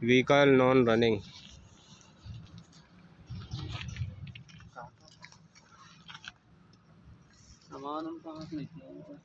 Vehicle non running. सामान हम कहाँ से निकले?